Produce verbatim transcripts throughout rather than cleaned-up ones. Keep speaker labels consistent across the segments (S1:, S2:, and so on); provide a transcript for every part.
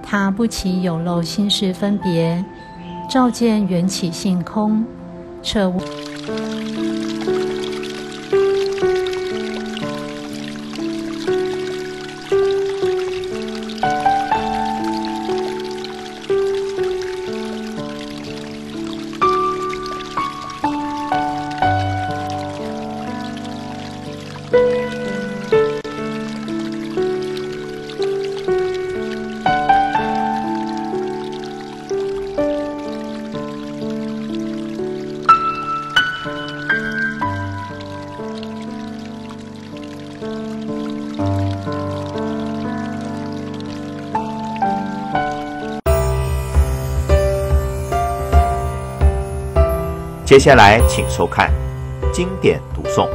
S1: 他不起有漏心识分别，照见缘起性空，彻悟。
S2: 接下来请收看经典读诵。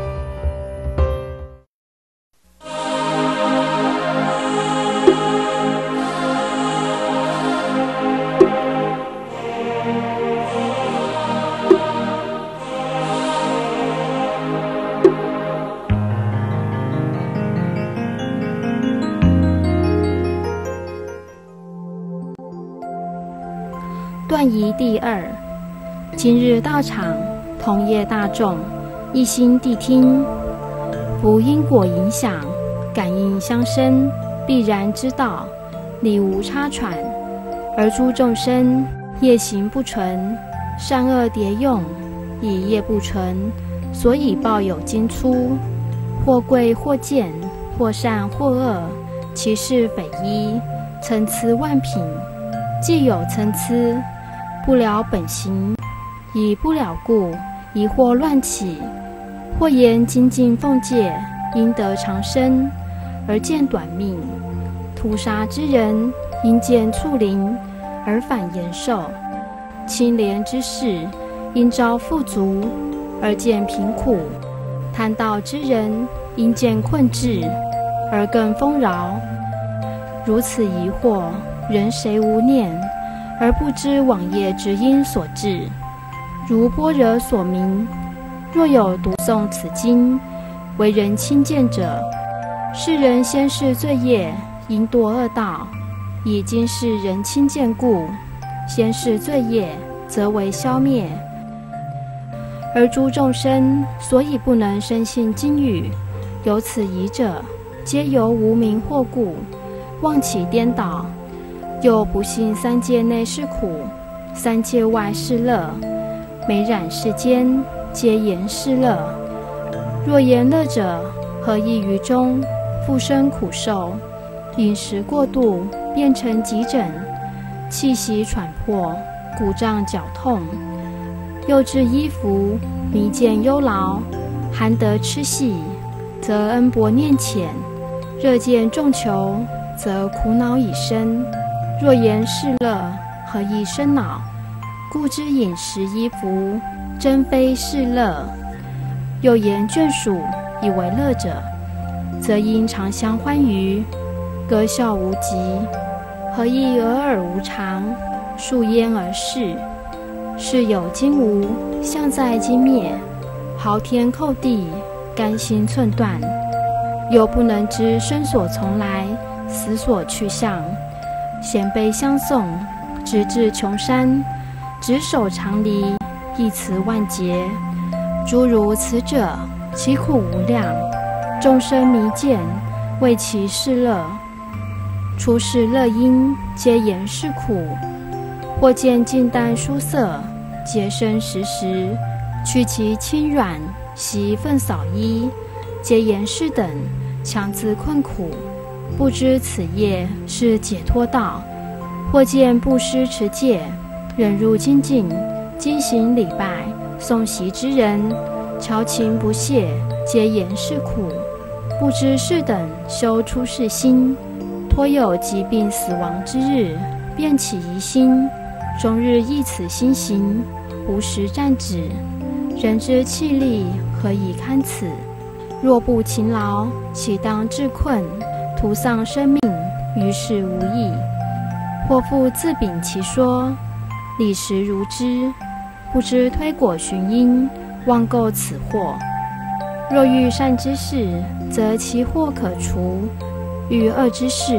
S3: 段仪第二。今日道场，同业大众，一心谛听。夫因果影响，感应相生，必然之道，理无差传。而诸众生业行不纯，善恶叠用，以业不纯，所以报有经出。或贵或贱，或善或恶，其事匪夷，参差万品。既有参差，不了本行。以不了故，疑惑乱起；或言精进奉戒，应得长生，而见短命；屠杀之人，因见畜灵，而反延寿；清廉之士，因遭富足，而见贫苦；贪盗之人，因见困滞，而更丰饶。如此疑惑，人谁无念，而不知往业之因所致？如般若所明，若有读诵此经，为人亲见者，是人先世罪业，因堕恶道，以今世人亲见故，先世罪业则为消灭。而诸众生所以不能深信经语，有此疑者，皆由无明惑故，妄起颠倒，又不信三界内是苦，三界外是乐。每染世间，皆言是乐。若言乐者，何益于中？复生苦受，饮食过度，变成急诊，气息喘迫，骨胀脚痛。又至衣服，迷见忧劳，寒得痴细，则恩薄念浅；热见重求，则苦恼已生。若言是乐，何益生恼？故知饮食衣服，真非是乐。又言眷属，以为乐者，则因常相欢愉，歌笑无极。何以俄尔无常，数焉而逝？是有今无，相在今灭。嚎天叩地，甘心寸断。又不能知生所从来，死所去向。衔悲相送，直至穷山。执手长离，一词万劫。诸如此者，其苦无量。众生迷见，为其是乐。出世乐因，皆言是苦。或见净淡殊色，洁身时时，去其轻软，习粪扫衣，皆言是等，强自困苦。不知此业是解脱道。或见布施持戒，忍辱精进，精行礼拜，诵习之人，调情不懈，皆言是苦。不知是等修出世心，托有疾病死亡之日，便起疑心，终日忆此心行，无时暂止。人之气力何以堪此？若不勤劳，岂当致困，徒丧生命，于事无益。或复自秉其说，理实如之，不知推果寻因，妄构此祸。若遇善之事，则其祸可除；遇恶之事，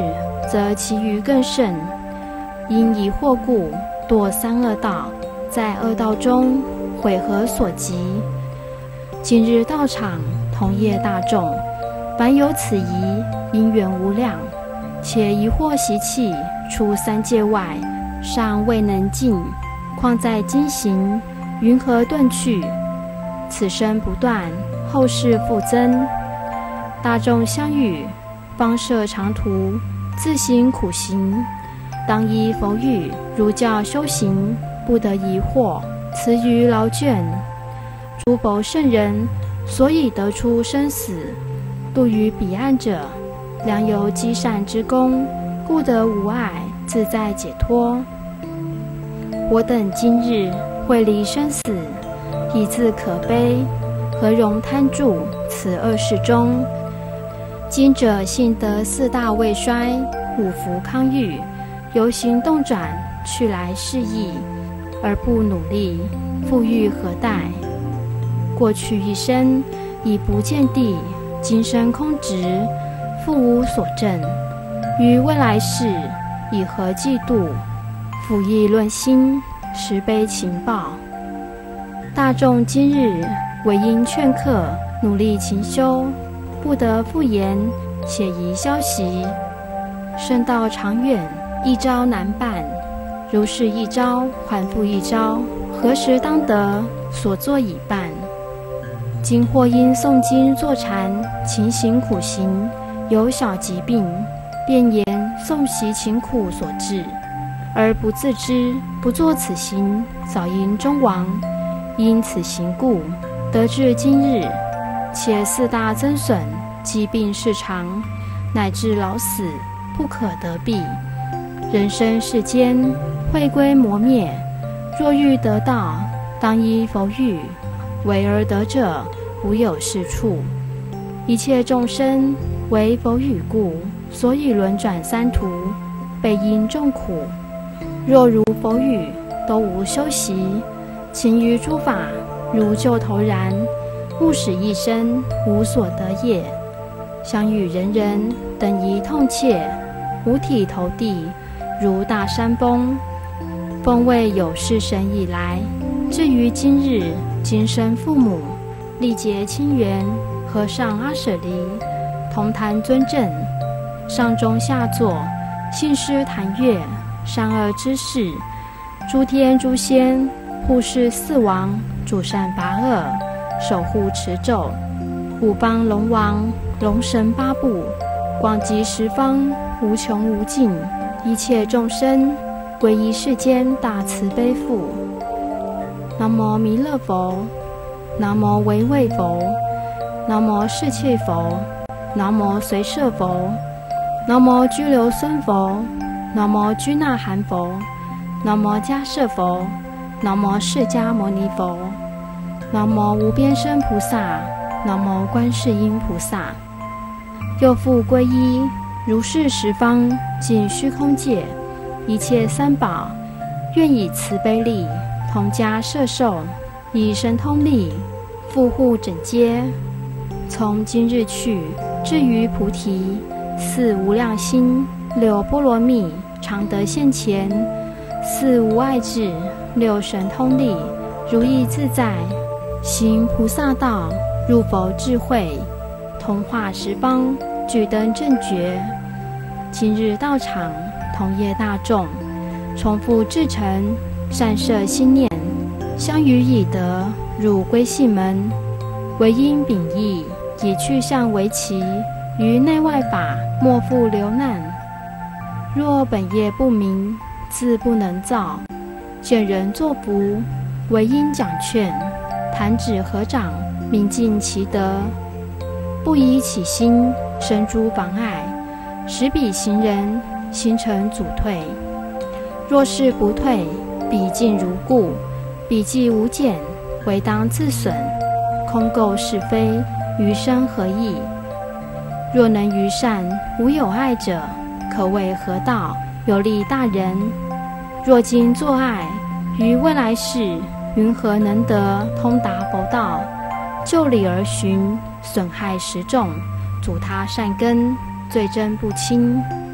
S3: 则其余更甚。因疑惑故，堕三恶道，在恶道中悔何所及？今日道场同业大众，凡有此疑，因缘无量，且疑惑习气，出三界外，尚未能尽，况在今行，云何顿去？此生不断，后世复增。大众相与，方设长途，自行苦行，当依佛语，如教修行，不得疑惑，辞于劳倦。诸佛圣人所以得出生死，度于彼岸者，良由积善之功，故得无碍，自在解脱。我等今日会离生死，已自可悲，何容贪著此恶世中？今者幸得四大未衰，五福康裕，由行动转，去来适意，而不努力，复欲何待？过去一生已不见地，今生空执，复无所证。于未来世，以何嫉妒？复议论心，实悲情报。大众今日唯因劝客，努力勤修，不得复言，且宜消息。圣道长远，一朝难办，如是一朝还复一朝，何时当得？所作已办。今或因诵经坐禅，勤行苦行，有小疾病，便言诵习勤苦所致，而不自知，不作此行，早因终亡。因此行故，得至今日，且四大增损，疾病事长，乃至老死，不可得避。人生世间，会归磨灭，若欲得道，当依佛语，为而得者，无有是处。一切众生为佛语故，所以轮转三途，备因众苦。若如佛语，都无修习，勤于诸法，如旧头然，勿使一生无所得业。相与人人等疑痛切，五体投地，如大山崩。风味有事神以来，至于今日，今生父母，历劫亲缘，和尚阿舍离，同谈尊正，上中下座，信师谈乐，善恶之事，诸天诸仙，护世四王，主善拔恶，守护持咒，五方龙王，龙神八部，广集十方，无穷无尽，一切众生，皈依世间大慈悲父。南无弥勒佛，南无唯畏佛，南无世气佛，南无随摄佛，南无居留孙佛，南无居那含佛，南无迦摄佛，南无释迦牟尼佛，南无无边身菩萨，南无观世音菩萨。又复皈依如是十方尽虚空界一切三宝，愿以慈悲力同家摄受，以神通力护护整街。从今日去，至于菩提，四无量心，六波罗蜜，常得现前，四无碍智，六神通力，如意自在，行菩萨道，入佛智慧，同化十方，具登正觉。今日道场，同业大众，重复至诚，善摄心念，相与以德，入归系门。唯因秉义，以去向为期，于内外法，莫复流难。若本业不明，自不能造。见人作福，唯因讲劝，弹指合掌，明尽其德。不以起心生诸妨碍，使彼行人形成阻退。若是不退，彼尽如故，彼既无减，唯当自损。空垢是非，余生何益？若能于善，无有碍者，可谓合道，有利大人。若今作爱，于未来世，云何能得通达佛道？就理而循，损害十众，阻他善根，罪真不轻。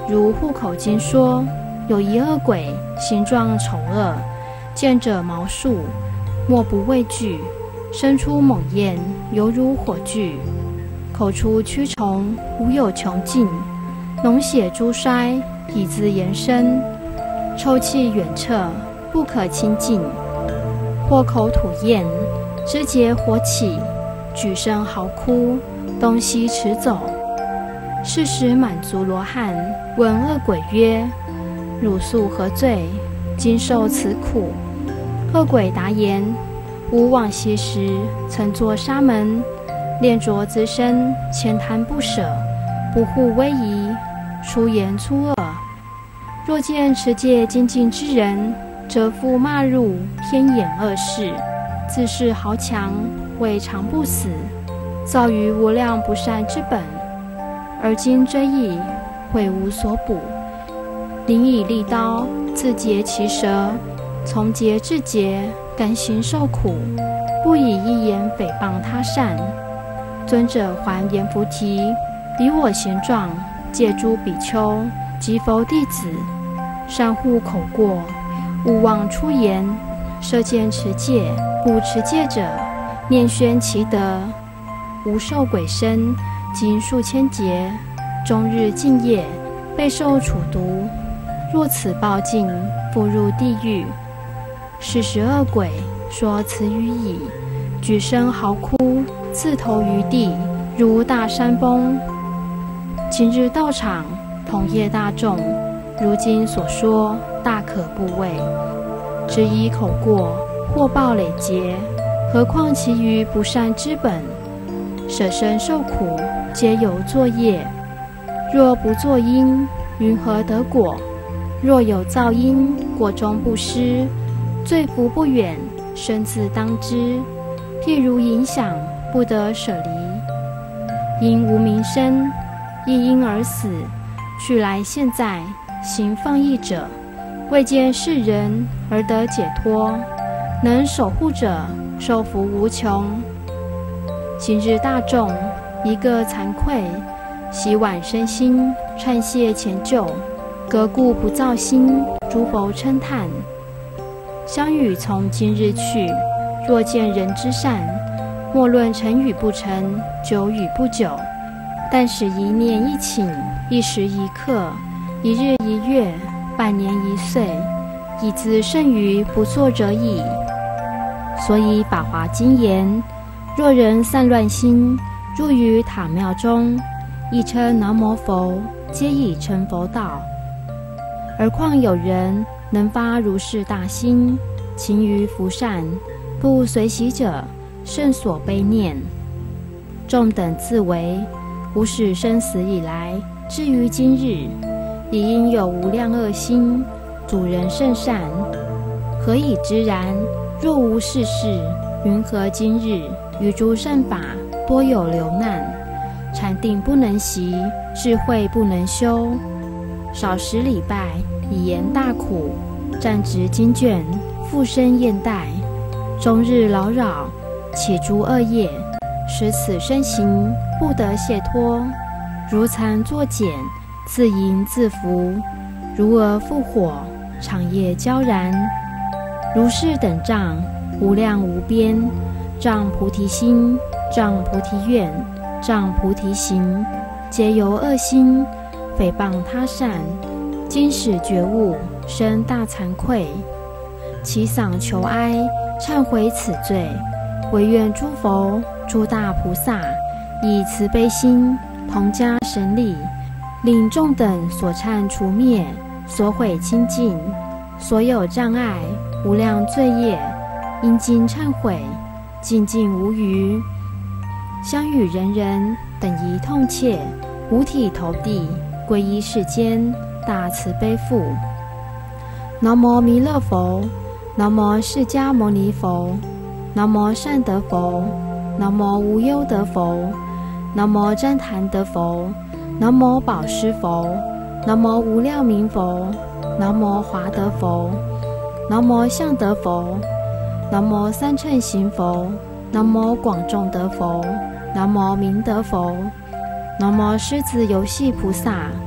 S3: 如户口经说，有一恶鬼，形状丑恶，见者毛竖，莫不畏惧，生出猛焰，犹如火炬，口出蛆虫，无有穷尽，脓血珠衰，以自延伸，臭气远彻，不可亲近，或口吐焰，肢节火起，举身嚎哭，东西驰走。是时满族罗汉问恶鬼曰：汝素何罪？今受此苦？恶鬼答言：吾往昔时曾作沙门，恋着资身，浅谈不舍，不护威仪，出言粗恶。若见持戒精进之人，则复骂入天眼恶事，自恃豪强，未尝不死，造于无量不善之本。而今追忆，悔无所补，临以利刀自截其舌，从节至节，甘心受苦，不以一言诽谤他善。尊者还阎浮提，彼我贤状，戒诸比丘及佛弟子，善护口过，勿忘出言，射箭持戒，不持戒者，念宣其德，无受鬼身，经数千劫，终日敬业，备受处毒。若此报尽，复入地狱。是时恶鬼说此语已，举身嚎哭，自投于地，如大山崩。今日道场，同业大众，如今所说，大可怖畏。只以口过，祸报累劫，何况其余不善之本？舍身受苦，皆由作业。若不作因，云何得果？若有造因，果终不失，罪福不远，身自当之。譬如影响，不得舍离。因无名生，亦因而死。去来现在，行放逸者，未见世人而得解脱，能守护者，受福无穷。今日大众，一个惭愧，洗碗身心，忏谢前旧，革故不造新，诸佛称叹。相与从今日去，若见人之善，莫论成与不成，久与不久，但使一念一顷，一时一刻，一日一月，半年一岁，以自甚于不作者矣。所以《法华经》言：若人散乱心，入于塔庙中，亦称南无佛，皆以成佛道。而况有人能发如是大心，勤于福善，不随喜者，甚所悲念。众等自为无始生死以来，至于今日，已因有无量恶心，主人甚善。何以知然？若无是事，云何今日于诸善法多有流难？禅定不能习，智慧不能修，少时礼拜，以言大苦，暂执经卷，复生厌怠，终日劳扰，起诸恶业，使此身形不得解脱，如残作茧，自淫自服，如蛾复火，长夜焦燃。如是等障，无量无边，障菩提心，障菩提愿，障菩提行，皆由恶心，诽谤他善，今使觉悟，生大惭愧，其嗓求哀，忏悔此罪，唯愿诸佛、诸大菩萨以慈悲心，同加神力，令众等所忏除灭，所毁清净，所有障碍、无量罪业，因经忏悔，尽尽无余。相与人人等一痛切，五体投地，皈依世间大慈悲父。南无弥勒佛，南无释迦牟尼佛，南无善德佛，南无无忧德佛，南无旃檀德佛，南无宝施佛，南无无量明佛，南无华德佛，南无相德佛，南无三乘行佛，南无广众德佛，南无明德佛，南无狮子游戏菩萨，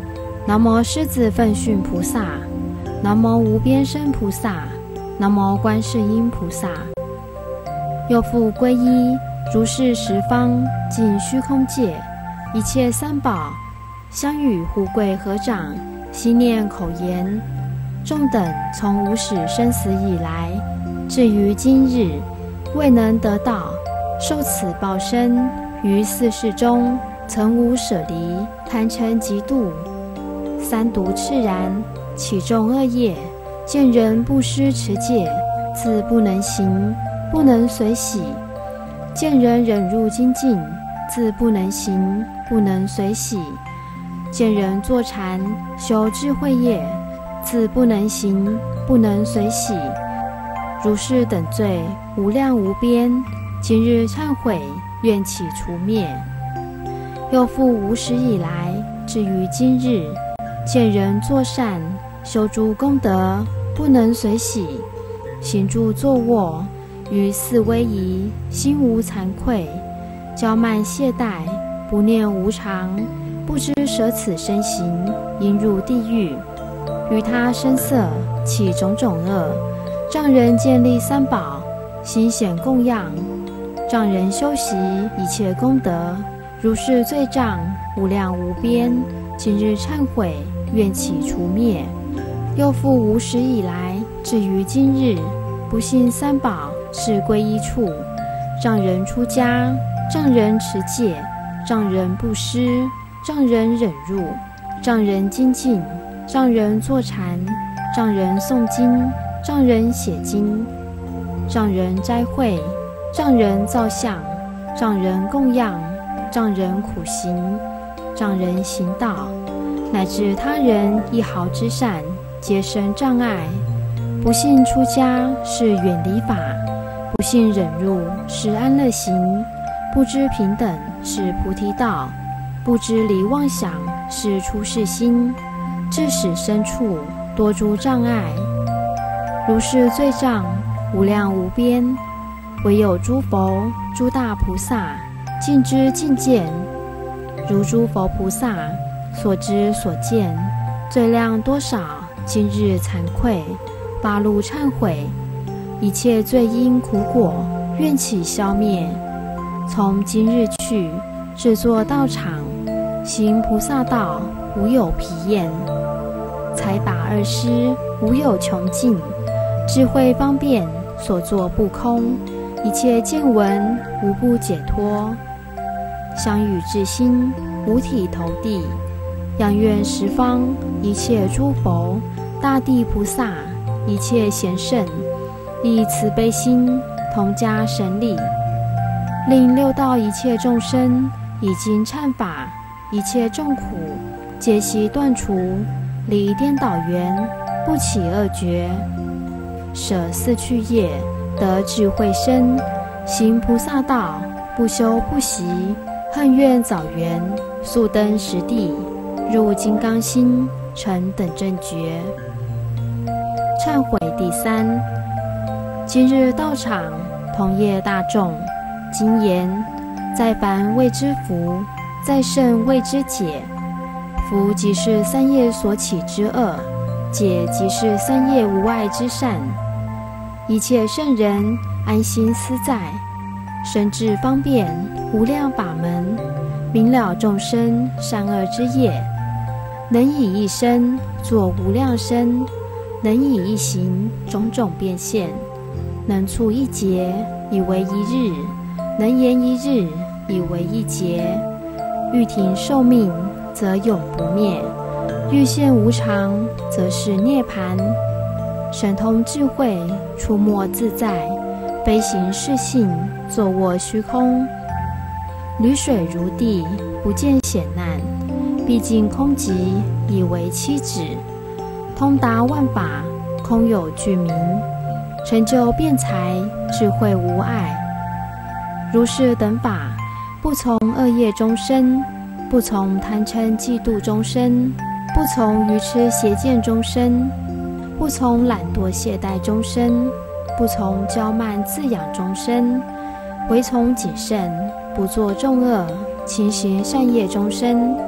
S3: 南无狮子奋迅菩萨，南无无边身菩萨，南无观世音菩萨。又复皈依如是十方尽虚空界，一切三宝相与护贵合掌，心念口言，众等从无始生死以来，至于今日，未能得到，受此报身，于四世中曾无舍离贪嗔嫉妒三毒炽然，起众恶业，见人不施持戒，自不能行，不能随喜；见人忍辱精进，自不能行，不能随喜；见人坐禅修智慧业，自不能行，不能随喜。如是等罪无量无边，今日忏悔，愿起除灭。又复无始以来，至于今日，见人作善，修诸功德，不能随喜；行住坐卧，于四威仪，心无惭愧，骄慢懈怠，不念无常，不知舍此身形，应入地狱。于他声色起种种恶，障人建立三宝，心显供养，障人修习一切功德，如是罪障无量无边，今日忏悔，愿起除灭。又复无始以来，至于今日，不信三宝是归依处，障人出家，障人持戒，障人布施，障人忍辱，障人精进，障人坐禅，障人诵经，障人写经，障人斋会，障人造像，障人供养，障人苦行，障人行道，乃至他人一毫之善，皆生障碍。不信出家是远离法，不信忍辱是安乐行，不知平等是菩提道，不知离妄想是出世心，致使身处多诸障碍。如是罪障无量无边，唯有诸佛诸大菩萨尽知尽见，如诸佛菩萨所知所见，罪量多少，今日惭愧，发露忏悔，一切罪因苦果，愿起消灭。从今日去，制作道场，行菩萨道，无有疲厌；财法二施，无有穷尽；智慧方便，所作不空；一切见闻，无不解脱。相与至心，五体投地，仰愿十方一切诸佛、大地菩萨、一切贤圣，以慈悲心，同加神力，令六道一切众生已经忏法，一切众苦皆悉断除，离颠倒缘，不起恶觉，舍四趣业，得智慧身，行菩萨道，不修不习，恨怨早圆，速登实地，入金刚心，成等正觉。忏悔第三。今日道场同业大众，今言在凡未知福，在圣未知解。福即是三业所起之恶，解即是三业无碍之善。一切圣人安心思在，深智方便无量法门，明了众生善恶之业，能以一身作无量身，能以一行种种变现，能处一劫以为一日，能言一日以为一劫。欲停寿命，则永不灭；欲现无常，则是涅槃。神通智慧，出没自在，飞行是性，坐卧虚空。履水如地，不见险难；毕竟空寂，以为期止。通达万法，空有具名。成就辩才，智慧无碍。如是等法，不从恶业中生，不从贪嗔嫉妒中生，不从愚痴邪见中生，不从懒惰懈怠中生，不从骄慢自养中生，唯从谨慎，不作众恶，勤行善业中生。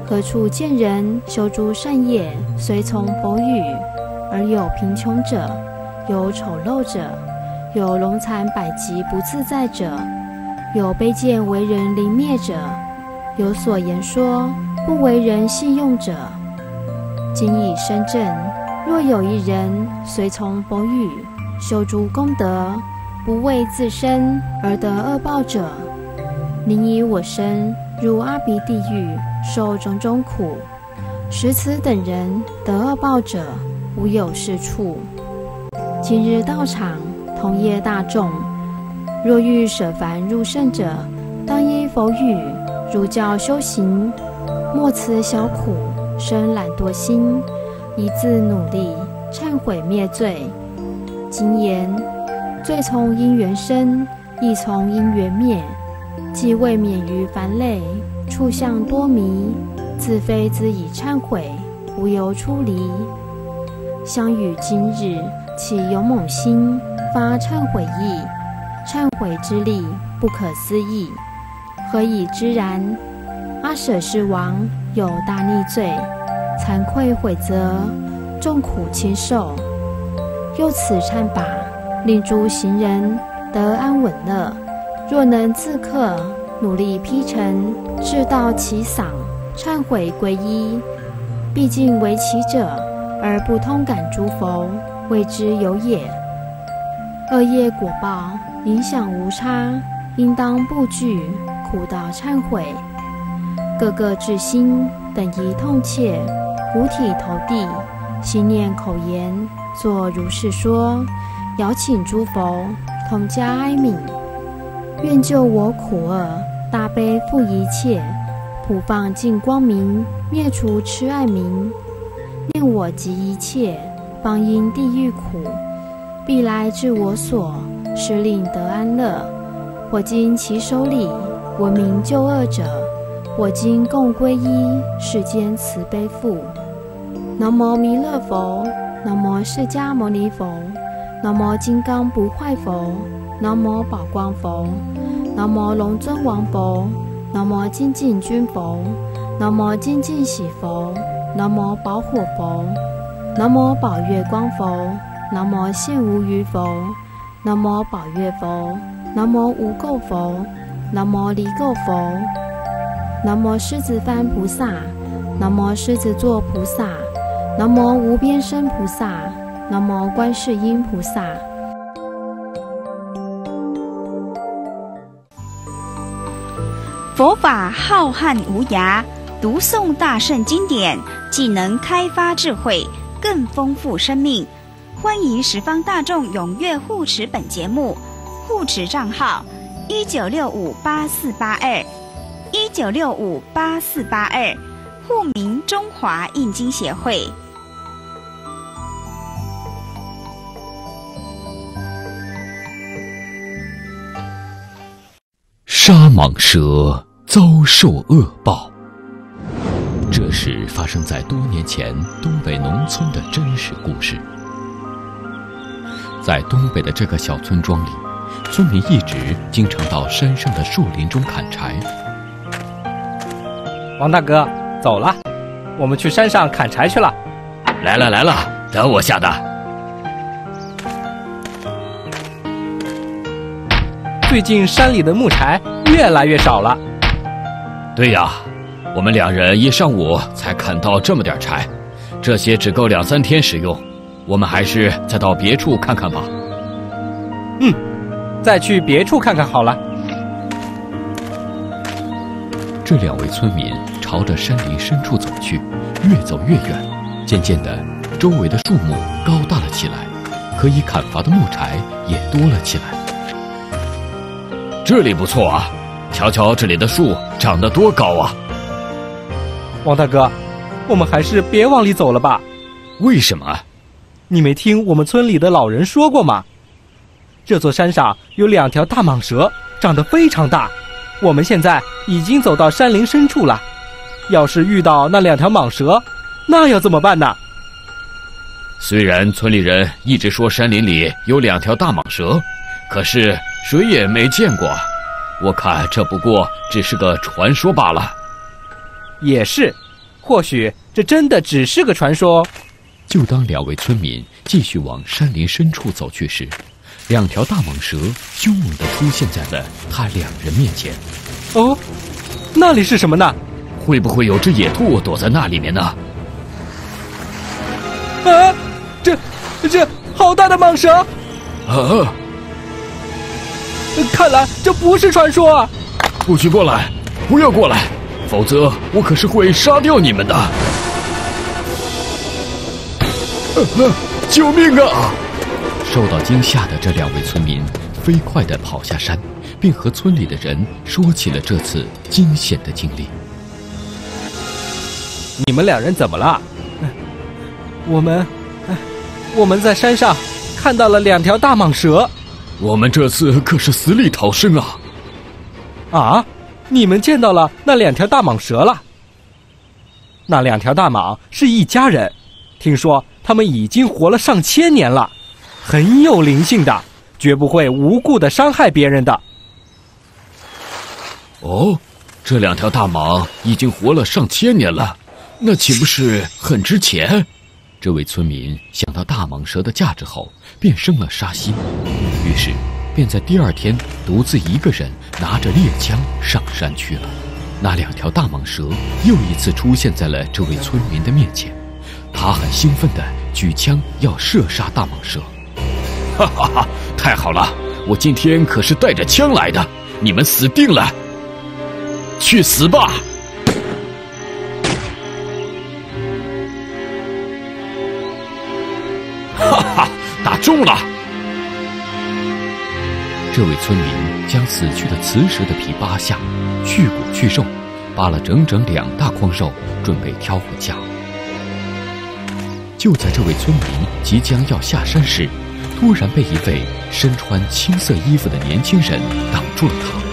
S3: 何处见人修诸善业，随从佛语，而有贫穷者，有丑陋者，有龙残百疾不自在者，有卑贱为人凌蔑者，有所言说不为人信用者。今以身证，若有一人随从佛语，修诸功德，不为自身而得恶报者，宁以我身入阿鼻地狱，受种种苦。使此等人得恶报者，无有是处。今日道场同业大众，若欲舍凡入圣者，当依佛语，如教修行，莫辞小苦，生懒惰心，一自努力，忏悔灭罪。今言罪从因缘生，亦从因缘灭，既未免于凡累，处相多迷，自非自以忏悔，无由出离。相与今日起勇猛心，发忏悔意，忏悔之力不可思议。何以知然？阿舍世王有大逆罪，惭愧悔责，众苦轻受。又此忏法，令诸行人得安稳乐。若能自克，努力披陈，至道其嗓，忏悔皈依，毕竟为其者，而不通感诸佛，谓之有也。恶业果报影响无差，应当不惧，苦道忏悔。各个至心，等一痛切，五体投地，心念口言，作如是说，遥请诸佛同加哀悯，愿救我苦厄，大悲负一切，普放净光明，灭除痴爱名。念我及一切，方因地狱苦，必来至我所，使令得安乐。我今其手里，闻名救恶者，我今共皈依世间慈悲父。南无弥勒佛，南无释迦牟尼佛，南无金刚不坏佛，南无宝光佛，南无龙尊王佛，南无精进君佛，南无精进喜佛，南无宝火佛，南无宝月光佛，南无现无余佛，南无宝月佛，南无无垢佛，南无离垢佛，南无狮子幡菩萨，南无狮子座菩萨，南无无边身菩萨，南无观世音菩萨。
S4: 佛法浩瀚无涯，读诵大圣经典，既能开发智慧，更丰富生命。欢迎十方大众踊跃护持本节目，护持账号一九六五八四八二一九六五八四八二，户名中华印经协会。
S5: 沙蟒蛇遭受恶报。这是发生在多年前东北农村的真实故事。在东北的这个小村庄里，村民一直经常到山上的树林中砍柴。
S6: 王大哥，走了，我们去山上砍柴去了。
S5: 来了来了，等我下的。
S6: 最近山里的木柴越来越少了。
S5: 对呀，我们两人一上午才砍到这么点柴，这些只够两三天使用，我们还是再到别处看看吧。
S6: 嗯，再去别处看看好了。
S5: 这两位村民朝着山林深处走去，越走越远，渐渐的，周围的树木高大了起来，可以砍伐的木柴也多了起来。这里不错啊，瞧瞧这里的树长得多高啊！
S6: 王大哥，我们还是别往里走了吧。
S5: 为什么？
S6: 你没听我们村里的老人说过吗？这座山上有两条大蟒蛇，长得非常大。我们现在已经走到山林深处了，要是遇到那两条蟒蛇，那要怎么办呢？
S5: 虽然村里人一直说山林里有两条大蟒蛇，可是谁也没见过，我看这不过只是个传说罢了。
S6: 也是， 或许这真的只是个传说。
S5: 就当两位村民继续往山林深处走去时，两条大蟒蛇凶猛地出现在了他两人面前。
S6: 哦，那里是什么呢？
S5: 会不会有只野兔躲在那里面呢？
S6: 啊，这这好大的蟒蛇！
S5: 啊！
S6: 看来这不是传说啊！
S5: 不许过来，不要过来，否则我可是会杀掉你们的！啊啊！救命啊！受到惊吓的这两位村民飞快地跑下山，并和村里的人说起了这次惊险的经历。
S6: 你们两人怎么了？我们，我们在山上看到了两条大蟒蛇。
S5: 我们这次可是死里逃生啊！
S6: 啊，你们见到了那两条大蟒蛇了？那两条大蟒是一家人，听说他们已经活了上千年了，很有灵性的，绝不会无故的伤害别人的。
S5: 哦，这两条大蟒已经活了上千年了，那岂不是很值钱？这位村民想到大蟒蛇的价值后，便生了杀心，于是便在第二天独自一个人拿着猎枪上山去了。那两条大蟒蛇又一次出现在了这位村民的面前，他很兴奋地举枪要射杀大蟒蛇。哈哈哈，太好了，我今天可是带着枪来的，你们死定了！去死吧！哈哈，打中了！这位村民将死去的雌蛇的皮扒下，去骨去肉，扒了整整两大筐肉，准备挑回家。就在这位村民即将要下山时，突然被一位身穿青色衣服的年轻人挡住了他。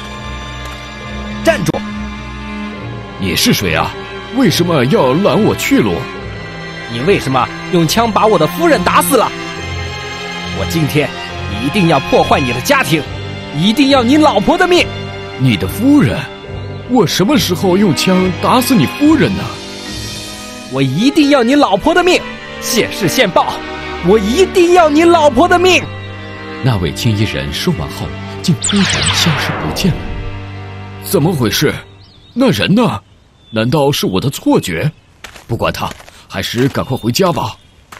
S6: 站住！
S5: 你是谁啊？为什么要拦我去路？
S6: 你为什么用枪把我的夫人打死了？我今天一定要破坏你的家庭，一定要你老婆的命！
S5: 你的夫人？我什么时候用枪打死你夫人呢？
S6: 我一定要你老婆的命！现世现报！我一定要你老婆的命！
S5: 那位青衣人说完后，竟突然消失不见了。怎么回事？那人呢？难道是我的错觉？不管他，还是赶快回家吧。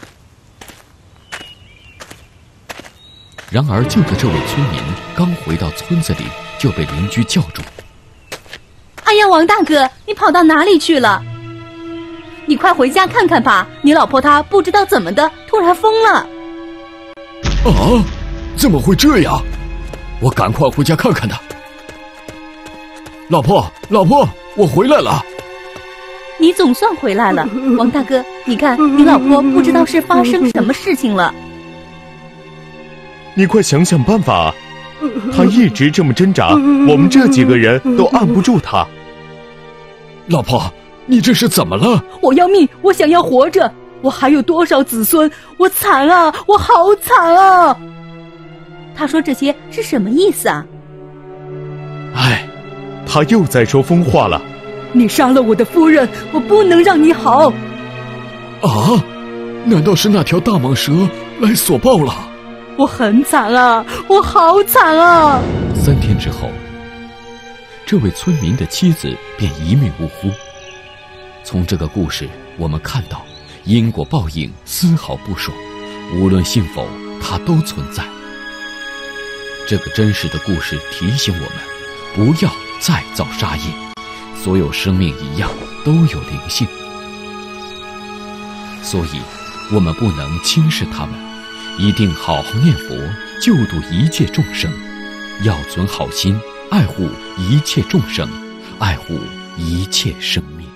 S5: 然而，就在这位村民刚回到村子里，就被邻居叫住：“
S7: 哎呀，王大哥，你跑到哪里去了？你快回家看看吧，你老婆她不知道怎么的，突然疯了。”
S5: 啊，怎么会这样？我赶快回家看看她。老婆，老婆，我回来了。
S7: 你总算回来了，王大哥，你看你老婆不知道是发生什么事情了。
S2: 你快想想办法啊！他一直这么挣扎，我们这几个人都按不住他。
S5: 老婆，你这是怎么了？
S7: 我要命，我想要活着，我还有多少子孙？我惨啊，我好惨啊！他说这些是什么意思啊？
S2: 哎，他又在说疯话了。
S7: 你杀了我的夫人，我不能让你好。
S5: 啊？难道是那条大蟒蛇来索报了？
S7: 我很惨啊，我好惨啊！
S5: 三天之后，这位村民的妻子便一命呜呼。从这个故事，我们看到因果报应丝毫不爽，无论信否，它都存在。这个真实的故事提醒我们，不要再造杀业。所有生命一样都有灵性，所以我们不能轻视他们，一定好好念佛，救度一切众生，要存好心，爱护一切众生，爱护一切生命。